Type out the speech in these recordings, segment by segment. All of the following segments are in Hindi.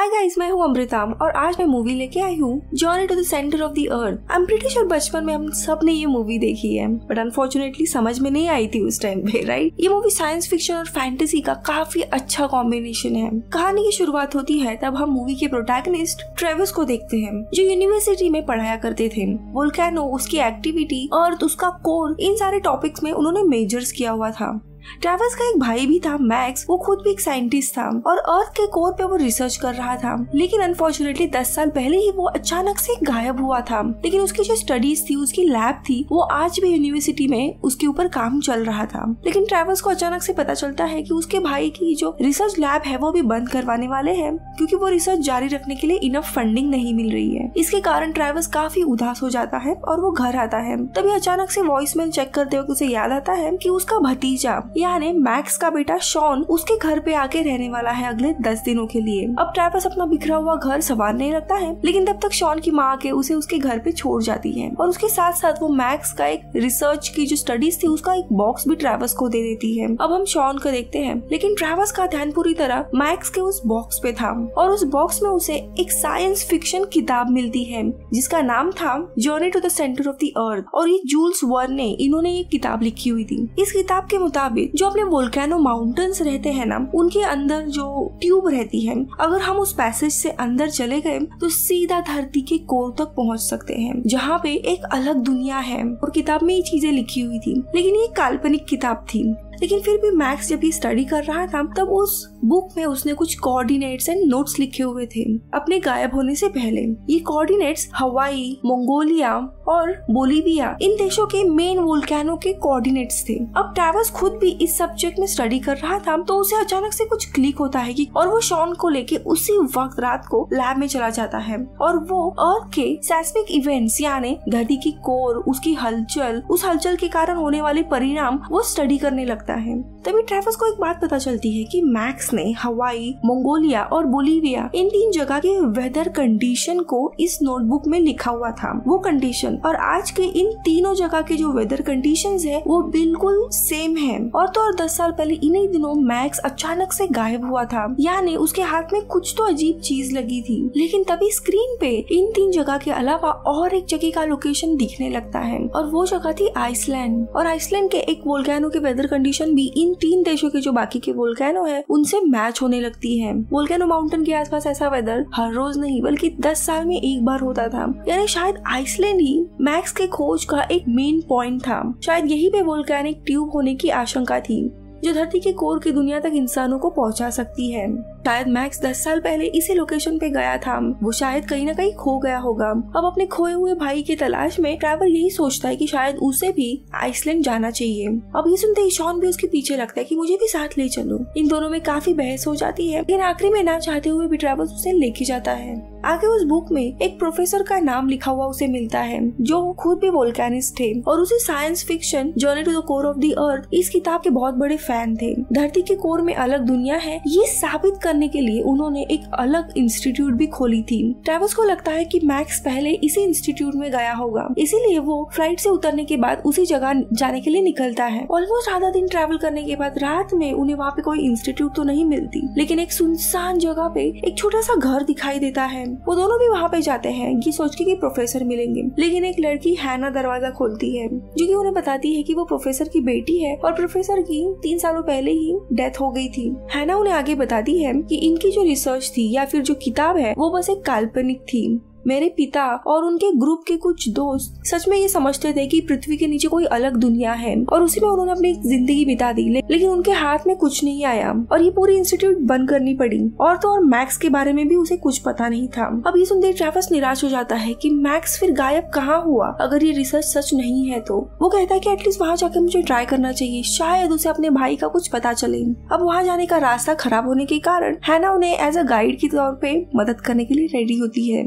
हाय गाइस, मैं हूँ अमृता और आज मैं मूवी लेके आई हूँ journey to the centre of the earth. I am pretty sure बचपन में हम सब ने ये मूवी देखी है, बट अनफॉर्चुनेटली समझ में नहीं आई थी उस टाइम पे, राइट। ये मूवी साइंस फिक्शन और फैंटेसी का काफी अच्छा कॉम्बिनेशन है। कहानी की शुरुआत होती है तब हम मूवी के प्रोटैगनिस्ट ट्रेवस को देखते हैं, जो यूनिवर्सिटी में पढ़ाया करते थे। वोल्केनो, उसकी एक्टिविटी, अर्थ, उसका कोर, इन सारे टॉपिक्स में उन्होंने मेजर्स किया हुआ था। ट्रेवस का एक भाई भी था, मैक्स, वो खुद भी एक साइंटिस्ट था और अर्थ के कोर पे वो रिसर्च कर रहा था। लेकिन अनफॉर्चुनेटली 10 साल पहले ही वो अचानक से गायब हुआ था। लेकिन उसकी जो स्टडीज थी, उसकी लैब थी, वो आज भी यूनिवर्सिटी में उसके ऊपर काम चल रहा था। लेकिन ट्रेवस को अचानक से पता चलता है कि उसके भाई की जो रिसर्च लैब है वो भी बंद करवाने वाले हैं, क्योंकि वो रिसर्च जारी रखने के लिए इनफ फंडिंग नहीं मिल रही है। इसके कारण ट्रेवस काफी उदास हो जाता है और वो घर आता है। तभी अचानक से वॉइस मेल चेक करते वक्त उसे याद आता है कि उसका भतीजा यानी मैक्स का बेटा शॉन उसके घर पे आके रहने वाला है अगले 10 दिनों के लिए। अब ट्रेवस अपना बिखरा हुआ घर संवारने लगता है, लेकिन तब तक शॉन की माँ आके उसे उसके घर पे छोड़ जाती है और उसके साथ साथ वो मैक्स का एक रिसर्च की जो स्टडीज थी उसका एक बॉक्स भी ट्रेवस को दे देती है। अब हम शॉन को देखते हैं, लेकिन ट्रेवस का ध्यान पूरी तरह मैक्स के उस बॉक्स पे था और उस बॉक्स में उसे एक साइंस फिक्शन किताब मिलती है जिसका नाम था journey to the centre of the earth, और ये जूल्स वर्न ने इन्होंने ये किताब लिखी हुई थी। इस किताब के मुताबिक जो अपने वोल्केनो माउंटेन्स रहते हैं ना, उनके अंदर जो ट्यूब रहती है, अगर हम उस पैसेज से अंदर चले गए तो सीधा धरती के कोर तक पहुंच सकते हैं, जहाँ पे एक अलग दुनिया है। और किताब में ये चीजें लिखी हुई थी, लेकिन ये काल्पनिक किताब थी। लेकिन फिर भी मैक्स जब ये स्टडी कर रहा था तब उस बुक में उसने कुछ कोऑर्डिनेट्स एंड नोट्स लिखे हुए थे अपने गायब होने से पहले। ये कोऑर्डिनेट्स हवाई, मंगोलिया और बोलीविया, इन देशों के मेन वोल्केनो के कोऑर्डिनेट्स थे। अब ट्रेवस खुद भी इस सब्जेक्ट में स्टडी कर रहा था तो उसे अचानक से कुछ क्लिक होता है कि और वो शॉन को लेके उसी वक्त रात को लैब में चला जाता है और वो अर्थ के सेस्मिक इवेंट्स यानी धरती की कोर, उसकी हलचल, उस हलचल के कारण होने वाले परिणाम वो स्टडी करने लगता है। तभी ट्रेवस को एक बात पता चलती है कि मैक्स ने हवाई, मंगोलिया और बोलीविया, इन 3 जगह के वेदर कंडीशन को इस नोटबुक में लिखा हुआ था। वो कंडीशन और आज के इन तीनों जगह के जो वेदर कंडीशंस है वो बिल्कुल सेम है। और तो और 10 साल पहले इन्हीं दिनों मैक्स अचानक से गायब हुआ था, यानी उसके हाथ में कुछ तो अजीब चीज लगी थी। लेकिन तभी स्क्रीन पे इन 3 जगह के अलावा और एक जगह का लोकेशन दिखने लगता है और वो जगह थी आइसलैंड। और आइसलैंड के एक वोल्केनो के वेदर कंडीशन भी इन 3 देशों के जो बाकी के वोल्केनो है उनसे मैच होने लगती है। वोल्केनो माउंटेन के आसपास ऐसा वेदर हर रोज नहीं बल्कि 10 साल में एक बार होता था, यानी शायद आइसलैंड ही मैक्स के खोज का एक मेन पॉइंट था। शायद यही पे वोल्केनिक ट्यूब होने की आशंका थी जो धरती के कोर की दुनिया तक इंसानों को पहुंचा सकती है। शायद मैक्स 10 साल पहले इसी लोकेशन पे गया था, वो शायद कहीं ना कहीं खो गया होगा। अब अपने खोए हुए भाई की तलाश में ट्रेवर यही सोचता है कि शायद उसे भी आइसलैंड जाना चाहिए। अब ये सुनते ही शॉन भी उसके पीछे लगता है कि मुझे भी साथ ले चलो। इन दोनों में काफी बहस हो जाती है, लेकिन आखिरी में ना चाहते हुए भी ट्रेवर उसे लेके जाता है। आगे उस बुक में एक प्रोफेसर का नाम लिखा हुआ उसे मिलता है जो खुद भी वोल्केनिस्ट थे और उसे science fiction journey to the core of the earth इस किताब के बहुत बड़े फैन थे। धरती के कोर में अलग दुनिया है, ये साबित करने के लिए उन्होंने एक अलग इंस्टीट्यूट भी खोली थी। ट्रेवस को लगता है कि मैक्स पहले इसी इंस्टीट्यूट में गया होगा, इसीलिए वो फ्लाइट से उतरने के बाद उसी जगह जाने के लिए निकलता है। ऑलमोस्ट आधा दिन ट्रैवल करने के बाद रात में उन्हें वहाँ पे कोई इंस्टीट्यूट तो नहीं मिलती, लेकिन एक सुनसान जगह पे एक छोटा सा घर दिखाई देता है। वो दोनों भी वहाँ पे जाते हैं ये सोच के कि प्रोफेसर मिलेंगे, लेकिन एक लड़की हैना दरवाजा खोलती है जो कि उन्हें बताती है कि वो प्रोफेसर की बेटी है और प्रोफेसर की 3 सालों पहले ही डेथ हो गई थी। हैना उन्हें आगे बताती है कि इनकी जो रिसर्च थी या फिर जो किताब है वो बस एक काल्पनिक थी। मेरे पिता और उनके ग्रुप के कुछ दोस्त सच में ये समझते थे कि पृथ्वी के नीचे कोई अलग दुनिया है और उसी में उन्होंने अपनी जिंदगी बिता दी, लेकिन उनके हाथ में कुछ नहीं आया और ये पूरी इंस्टीट्यूट बंद करनी पड़ी। और तो और मैक्स के बारे में भी उसे कुछ पता नहीं था। अब ये सुनते ट्रेवस निराश हो जाता है कि मैक्स फिर गायब कहाँ हुआ अगर ये रिसर्च सच नहीं है तो। वो कहता है कि एटलीस्ट वहाँ जाके मुझे ट्राई करना चाहिए, शायद उसे अपने भाई का कुछ पता चले। अब वहाँ जाने का रास्ता खराब होने के कारण हैना उन्हें एज अ गाइड के तौर पे मदद करने के लिए रेडी होती है। अब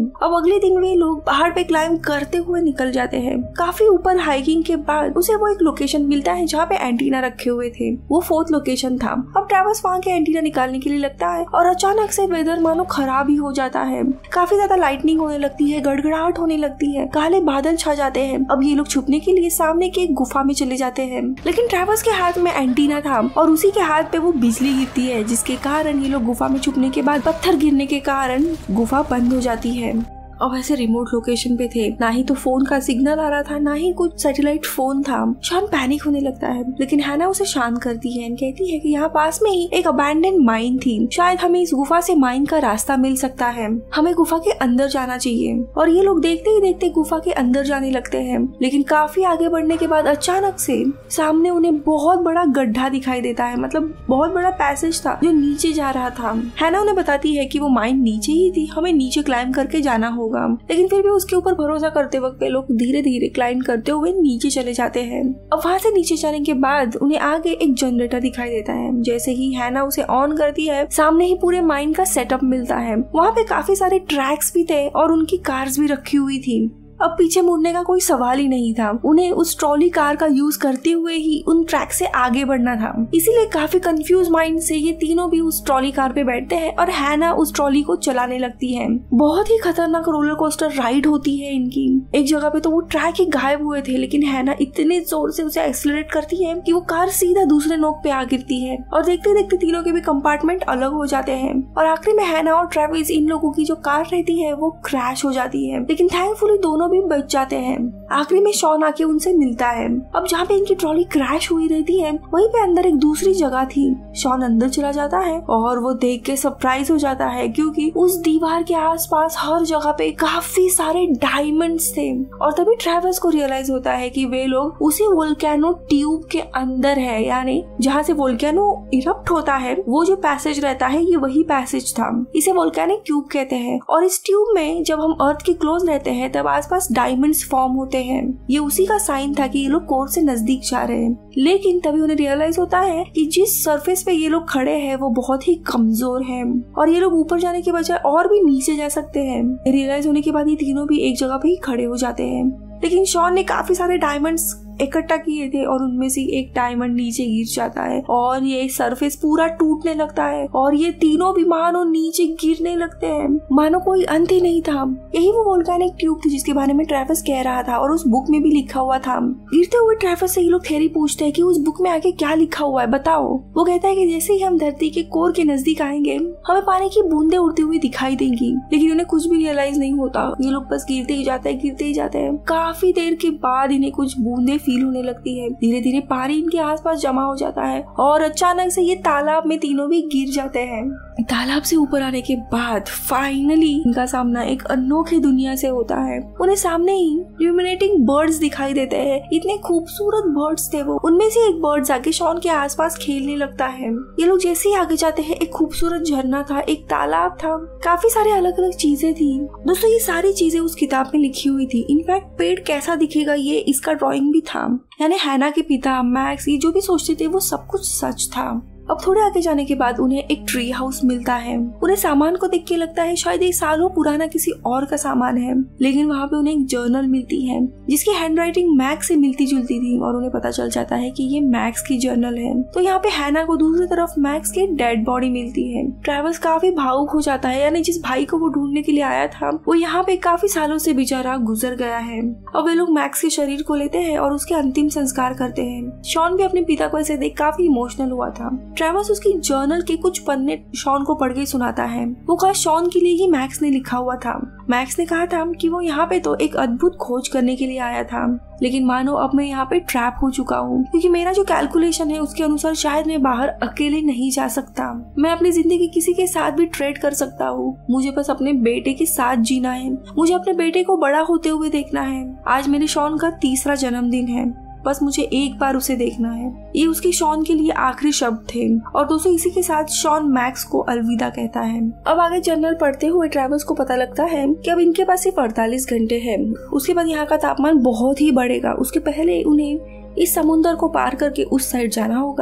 अगले दिन वे लोग पहाड़ पे क्लाइंब करते हुए निकल जाते हैं। काफी ऊपर हाइकिंग के बाद उसे वो एक लोकेशन मिलता है जहाँ पे एंटीना रखे हुए थे। वो 4th लोकेशन था। अब ट्रेवस वहाँ के एंटीना निकालने के लिए लगता है और अचानक से वेदर मानो खराब ही हो जाता है। काफी ज्यादा लाइटनिंग होने लगती है, गड़गड़ाहट होने लगती है, काले बादल छा जाते हैं। अब ये लोग छुपने के लिए सामने के एक गुफा में चले जाते हैं, लेकिन ट्रेवस के हाथ में एंटीना था और उसी के हाथ पे वो बिजली गिरती है, जिसके कारण ये लोग गुफा में छुपने के बाद पत्थर गिरने के कारण गुफा बंद हो जाती है। अब ऐसे रिमोट लोकेशन पे थे, ना ही तो फोन का सिग्नल आ रहा था, ना ही कुछ सैटेलाइट फोन था। शॉन पैनिक होने लगता है, लेकिन हैना उसे शांत करती है और कहती है कि यहाँ पास में ही एक अबैंडन माइन थी, शायद हमें इस गुफा से माइन का रास्ता मिल सकता है, हमें गुफा के अंदर जाना चाहिए। और ये लोग देखते ही देखते गुफा के अंदर जाने लगते हैं, लेकिन काफी आगे बढ़ने के बाद अचानक से सामने उन्हें बहुत बड़ा गड्ढा दिखाई देता है, मतलब बहुत बड़ा पैसेज था जो नीचे जा रहा था। हैना उन्हें बताती है कि वो माइन नीचे ही थी, हमें नीचे क्लाइंब करके जाना होगा, लेकिन फिर भी उसके ऊपर भरोसा करते वक्त वे लोग धीरे धीरे क्लाइंब करते हुए नीचे चले जाते हैं। अब वहाँ से नीचे जाने के बाद उन्हें आगे एक जनरेटर दिखाई देता है। जैसे ही हैना उसे ऑन करती है, सामने ही पूरे माइन का सेटअप मिलता है। वहाँ पे काफी सारे ट्रैक्स भी थे और उनकी कार्स भी रखी हुई थी। अब पीछे मुड़ने का कोई सवाल ही नहीं था, उन्हें उस ट्रॉली कार का यूज करते हुए ही उन ट्रैक से आगे बढ़ना था। इसीलिए काफी कंफ्यूज माइंड से ये तीनों भी उस ट्रॉली कार पे बैठते हैं और हैना उस ट्रॉली को चलाने लगती है। बहुत ही खतरनाक रोलर कोस्टर राइड होती है इनकी। एक जगह पे तो वो ट्रैक ही गायब हुए थे, लेकिन हैना इतने जोर से उसे एक्सीलरेट करती है कि वो कार सीधा दूसरे नोक पे आ गिरती है और देखते देखते तीनों के भी कंपार्टमेंट अलग हो जाते हैं। और आखिरी में हैना और ट्रेविस, इन लोगों की जो कार रहती है वो क्रैश हो जाती है, लेकिन थैंकफुली दोनों भी बच जाते हैं। आखिरी में शॉन आके उनसे मिलता है। अब जहाँ पे इनकी ट्रॉली क्रैश हुई रहती है, वहीं पे अंदर एक दूसरी जगह थी। शॉन अंदर चला जाता है और वो देख के सरप्राइज हो जाता है, क्योंकि उस दीवार के आसपास हर जगह पे काफी सारे डायमंड्स थे। और तभी ट्रेवस को रियलाइज होता है कि वे लोग उसी वोल्केनो ट्यूब के अंदर है, यानी जहाँ से वोल्केनो इरप्ट होता है वो जो पैसेज रहता है ये वही पैसेज था। इसे वोल्केनिक ट्यूब कहते हैं। और इस ट्यूब में जब हम अर्थ के क्लोज रहते हैं तब आसपास डायमंड्स फॉर्म होते हैं। ये उसी का साइन था कि ये लोग कोर से नजदीक जा रहे हैं। लेकिन तभी उन्हें रियलाइज होता है कि जिस सरफेस पे ये लोग खड़े हैं वो बहुत ही कमजोर है और ये लोग ऊपर जाने के बजाय और भी नीचे जा सकते हैं। रियलाइज होने के बाद ये तीनों भी एक जगह पे ही खड़े हो जाते हैं। लेकिन शॉन ने काफी सारे डायमंड्स इकट्ठा किए थे और उनमें से एक डायमंड नीचे गिर जाता है और ये सरफेस पूरा टूटने लगता है और ये तीनों भी मानो नीचे गिरने लगते हैं, मानो कोई अंत ही नहीं था। यही वो वोल्केनिक ट्यूब थी जिसके बारे में ट्रेवस कह रहा था और उस बुक में भी लिखा हुआ था। गिरते हुए ट्रेवस से ये लोग थ्योरी पूछते हैं कि उस बुक में आगे क्या लिखा हुआ है, बताओ। वो कहता है कि जैसे ही हम धरती के कोर के नजदीक आएंगे हमें पानी की बूंदे उड़ती हुई दिखाई देंगी। लेकिन उन्हें कुछ भी रियलाइज नहीं होता, ये लोग बस गिरते ही जाते हैं। काफी देर के बाद इन्हें कुछ बूंदे फील होने लगती है। धीरे धीरे पानी इनके आसपास जमा हो जाता है और अचानक से ये तालाब में तीनों भी गिर जाते हैं। तालाब से ऊपर आने के बाद फाइनली इनका सामना एक अनोखी दुनिया से होता है। उन्हें सामने ही ल्यूमिनेटिंग बर्ड्स दिखाई देते हैं। इतने खूबसूरत बर्ड्स थे वो। उनमें से एक बर्ड जाके शॉन के आसपास खेलने लगता है। ये लोग जैसे ही आगे जाते हैं एक खूबसूरत झरना था, एक तालाब था, काफी सारे अलग अलग चीजें थी। दोस्तों ये सारी चीजें उस किताब में लिखी हुई थी। इनफैक्ट पेड़ कैसा दिखेगा ये इसका ड्राइंग भी था। यानी हैना के पिता मैक्स ये जो भी सोचते थे वो सब कुछ सच था। अब थोड़े आगे जाने के बाद उन्हें एक ट्री हाउस मिलता है। उन्हें सामान को देख के लगता है शायद ये सालों पुराना किसी और का सामान है, लेकिन वहाँ पे उन्हें एक जर्नल मिलती है जिसकी हैंडराइटिंग मैक्स से मिलती जुलती थी और उन्हें पता चल जाता है कि ये मैक्स की जर्नल है। तो यहाँ पे हैना को दूसरी तरफ मैक्स की डेड बॉडी मिलती है। ट्रेवस काफी भावुक हो जाता है, यानी जिस भाई को वो ढूंढने के लिए आया था वो यहाँ पे काफी सालों से बेचारा गुजर गया है। अब वे लोग मैक्स के शरीर को लेते हैं और उसके अंतिम संस्कार करते हैं। शॉन भी अपने पिता को ऐसे देख काफी इमोशनल हुआ था। ट्रेवस उसकी जर्नल के कुछ पन्ने शॉन को पढ़ के सुनाता है। वो कहा शॉन के लिए ही मैक्स ने लिखा हुआ था। मैक्स ने कहा था कि वो यहाँ पे तो एक अद्भुत खोज करने के लिए आया था, लेकिन मानो अब मैं यहाँ पे ट्रैप हो चुका हूँ, क्योंकि मेरा जो कैलकुलेशन है उसके अनुसार शायद मैं बाहर अकेले नहीं जा सकता। मैं अपनी जिंदगी किसी के साथ भी ट्रेड कर सकता हूँ। मुझे बस अपने बेटे के साथ जीना है। मुझे अपने बेटे को बड़ा होते हुए देखना है। आज मेरे शॉन का 3रा जन्मदिन है। बस मुझे एक बार उसे देखना है। ये उसके शॉन के लिए आखिरी शब्द थे। और दोस्तों इसी के साथ शॉन मैक्स को अलविदा कहता है। अब आगे जर्नल पढ़ते हुए ट्रेवस को पता लगता है कि अब इनके पास सिर्फ 48 घंटे हैं। उसके बाद यहाँ का तापमान बहुत ही बढ़ेगा। उसके पहले उन्हें इस समुद्र को पार करके उस साइड जाना होगा।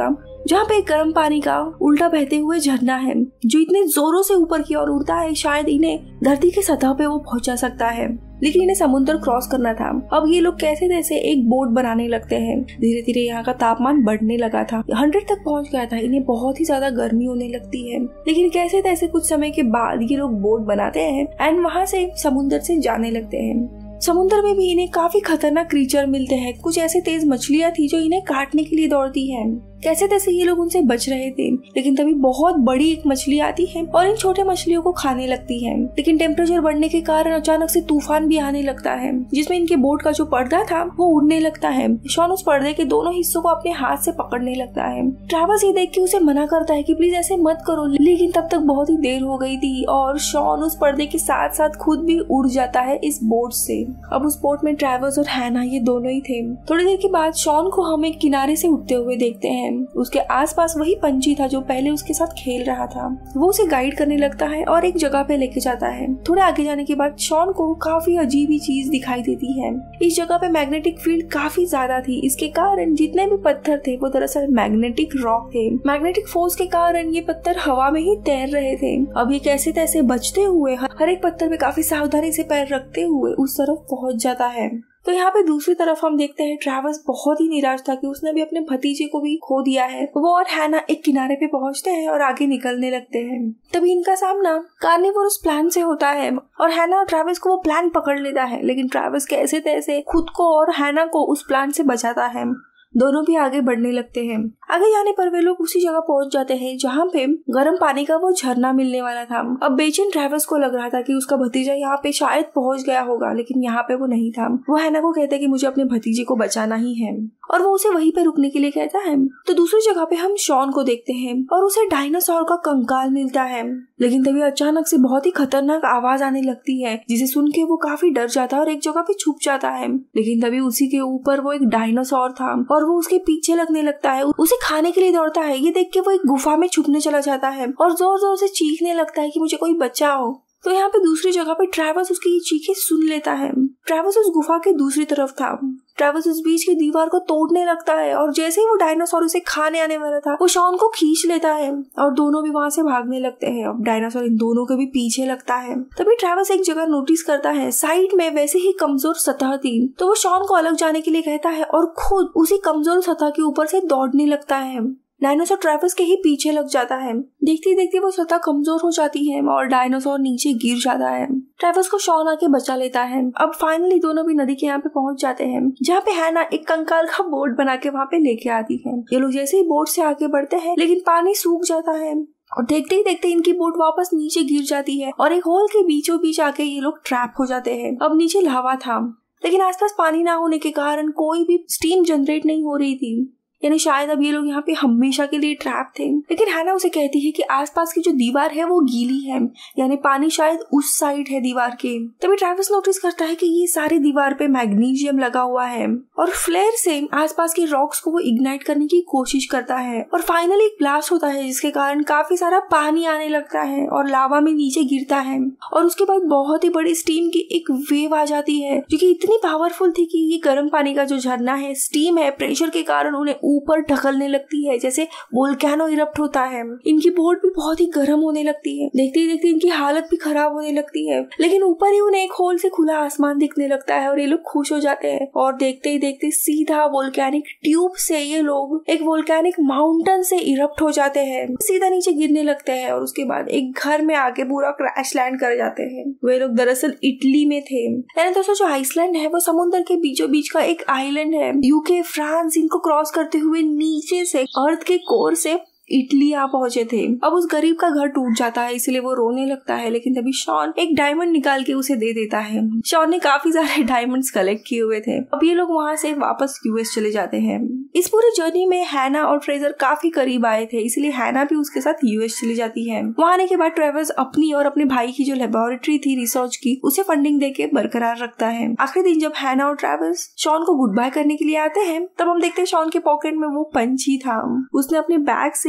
जहाँ पे एक गर्म पानी का उल्टा बहते हुए झरना है जो इतने जोरों से ऊपर की ओर उड़ता है शायद इन्हें धरती के सतह पे वो पहुंचा सकता है, लेकिन इन्हें समुद्र क्रॉस करना था। अब ये लोग कैसे तैसे एक बोट बनाने लगते हैं। धीरे धीरे यहाँ का तापमान बढ़ने लगा था, 100 तक पहुंच गया था। इन्हें बहुत ही ज्यादा गर्मी होने लगती है, लेकिन कैसे तैसे कुछ समय के बाद ये लोग बोट बनाते हैं एंड वहाँ से समुद्र से जाने लगते हैं। समुद्र में भी इन्हें काफी खतरनाक क्रीचर मिलते हैं। कुछ ऐसे तेज मछलियां थी जो इन्हें काटने के लिए दौड़ती हैं। कैसे तैसे ये लोग उनसे बच रहे थे, लेकिन तभी बहुत बड़ी एक मछली आती है और इन छोटे मछलियों को खाने लगती है। लेकिन टेम्परेचर बढ़ने के कारण अचानक से तूफान भी आने लगता है, जिसमें इनके बोट का जो पर्दा था वो उड़ने लगता है। शॉन उस पर्दे के दोनों हिस्सों को अपने हाथ से पकड़ने लगता है। ट्रेवस ये देख के उसे मना करता है कि प्लीज ऐसे मत करो, लेकिन तब तक बहुत ही देर हो गई थी और शॉन उस पर्दे के साथ साथ खुद भी उड़ जाता है इस बोट से। अब उस बोट में ट्रेवस और हैना ये दोनों ही थे। थोड़ी देर के बाद शॉन को हम एक किनारे से उठते हुए देखते हैं। उसके आसपास वही पंछी था जो पहले उसके साथ खेल रहा था। वो उसे गाइड करने लगता है और एक जगह पे लेके जाता है। थोड़े आगे जाने के बाद शॉन को काफी अजीब ही चीज दिखाई देती है। इस जगह पे मैग्नेटिक फील्ड काफी ज्यादा थी। इसके कारण जितने भी पत्थर थे वो दरअसल मैग्नेटिक रॉक थे। मैग्नेटिक फोर्स के कारण ये पत्थर हवा में ही तैर रहे थे। अब ये कैसे तैसे बचते हुए हर एक पत्थर पे काफी सावधानी से पैर रखते हुए उस तरफ पहुंच जाता है। तो यहाँ पे दूसरी तरफ हम देखते हैं ट्रेवस बहुत ही निराश था कि उसने भी अपने भतीजे को भी खो दिया है। वो और हैना एक किनारे पे पहुंचते हैं और आगे निकलने लगते हैं। तभी इनका सामना कार्निवोरस प्लान से होता है और हैना और ट्रेवस को वो प्लान पकड़ लेता है, लेकिन ट्रेवस कैसे तैसे खुद को और हैना को उस प्लान से बचाता है। दोनों भी आगे बढ़ने लगते हैं। आगे जाने पर वे लोग उसी जगह पहुंच जाते हैं जहाँ पे गर्म पानी का वो झरना मिलने वाला था। अब बेचैन ट्रेवस को लग रहा था कि उसका भतीजा यहाँ पे शायद पहुंच गया होगा, लेकिन यहाँ पे वो नहीं था। वो हैना को कहता है कि मुझे अपने भतीजे को बचाना ही है और वो उसे वहीं पे रुकने के लिए कहता है। तो दूसरी जगह पे हम शॉन को देखते हैं और उसे डायनासोर का कंकाल मिलता है, लेकिन तभी अचानक से बहुत ही खतरनाक आवाज आने लगती है, जिसे सुन के वो काफी डर जाता है और एक जगह पे छुप जाता है। लेकिन तभी उसी के ऊपर वो एक डायनासोर था और वो उसके पीछे लगने लगता है, उसे खाने के लिए दौड़ता है। ये देख के वो एक गुफा में छुपने चला जाता है और जोर जोर से चीखने लगता है कि मुझे कोई बचाओ। तो यहाँ पे दूसरी जगह पे ट्रेवस उसकी ये चीखें सुन लेता है। ट्रेवस उस गुफा के दूसरी तरफ था। ट्रेवस उस बीच की दीवार को तोड़ने लगता है और जैसे ही वो डायनासोर उसे खाने आने वाला था वो शॉन को खींच लेता है और दोनों भी वहां से भागने लगते हैं। अब डायनासोर इन दोनों के भी पीछे लगता है। तभी ट्रेवस एक जगह नोटिस करता है, साइड में वैसे ही कमजोर सतह थी। तो वो शॉन को अलग जाने के लिए कहता है और खुद उसी कमजोर सतह के ऊपर से दौड़ने लगता है। डायनासोर ट्रेवस के ही पीछे लग जाता है। देखते देखते वो सतह कमजोर हो जाती है और डायनासोर नीचे गिर जाता है। ट्रेवस को शॉन आके बचा लेता है। अब फाइनली दोनों भी नदी के यहाँ पे पहुंच जाते हैं, जहाँ पे हैना एक कंकाल का बोट बना के वहाँ पे लेके आती है। ये लोग जैसे ही बोट से आगे बढ़ते हैं, लेकिन पानी सूख जाता है और देखते ही देखते इनकी बोट वापस नीचे गिर जाती है और एक होल के बीचों बीच आके ये लोग ट्रैप हो जाते हैं। अब नीचे लावा था, लेकिन आसपास पानी ना होने के कारण कोई भी स्टीम जनरेट नहीं हो रही थी, यानी शायद अब ये लोग यहाँ पे हमेशा के लिए ट्रैप थे। लेकिन हैना उसे कहती है कि आसपास की जो दीवार है वो गीली है, यानी पानी शायद उस साइड है दीवार के। तभी ट्रेवस नोटिस करता है कि ये सारी दीवार पे मैग्नीशियम लगा हुआ है और फ्लेयर से आसपास के रॉक्स को वो इग्नाइट करने की कोशिश करता है और फाइनली एक ब्लास्ट होता है, जिसके कारण काफी सारा पानी आने लगता है और लावा में नीचे गिरता है और उसके बाद बहुत ही बड़ी स्टीम की एक वेव आ जाती है, जो कि इतनी पावरफुल थी कि ये गर्म पानी का जो झरना है, स्टीम है, प्रेशर के कारण उन्हें ऊपर ढकलने लगती है, जैसे वोल्केनो इरप्ट होता है। इनकी बोट भी बहुत ही गर्म होने लगती है। देखते ही देखते इनकी हालत भी खराब होने लगती है, लेकिन ऊपर ही उन्हें एक होल से खुला आसमान दिखने लगता है और ये लोग खुश हो जाते हैं और देखते ही देखते सीधा वोल्केनिक ट्यूब से ये लोग एक वोल्केनिक माउंटेन से इरप्ट हो जाते हैं, सीधा नीचे गिरने लगते हैं और उसके बाद एक घर में आके पूरा क्रैश लैंड कर जाते हैं। वे लोग दरअसल इटली में थे। दोस्तों जो आइसलैंड है वो समुद्र के बीचों बीच का एक आइलैंड है। यूके, फ्रांस इनको क्रॉस करते हुए नीचे से अर्थ के कोर से इटली आ पहुंचे थे। अब उस गरीब का घर टूट जाता है, इसलिए वो रोने लगता है, लेकिन तभी शॉन एक डायमंड निकाल के उसे दे देता है। शॉन ने काफी सारे डायमंड्स कलेक्ट किए हुए थे। अब ये लोग वहां से वापस यूएस चले जाते हैं। इस पूरी जर्नी में हैना और फ्रेजर काफी करीब आए थे, इसलिए हैना भी उसके साथ यूएस चली जाती है। वहां आने के बाद ट्रेवस अपनी और अपने भाई की जो लेबोरेटरी थी रिसर्च की, उसे फंडिंग देके बरकरार रखता है। आखिरी दिन जब हैना और ट्रेवस शॉन को गुड बाय करने के लिए आते हैं, तब हम देखते हैं शॉन के पॉकेट में वो पंछी था। उसने अपने बैग से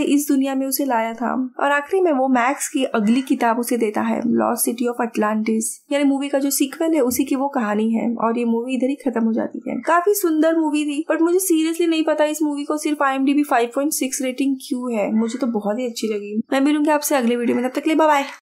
इस दुनिया में उसे लाया था। और आखिरी में वो मैक्स की अगली किताब उसे देता है, लॉस्ट सिटी ऑफ अटलांटिस, यानी मूवी का जो सीक्वल है उसी की वो कहानी है। और ये मूवी इधर ही खत्म हो जाती है। काफी सुंदर मूवी थी, बट मुझे सीरियसली नहीं पता इस मूवी को सिर्फ IMDb 5.6 रेटिंग क्यों है। मुझे तो बहुत ही अच्छी लगी। मैं मिलूंगी आपसे अगले वीडियो में, तब तक के लिए बाय बाय।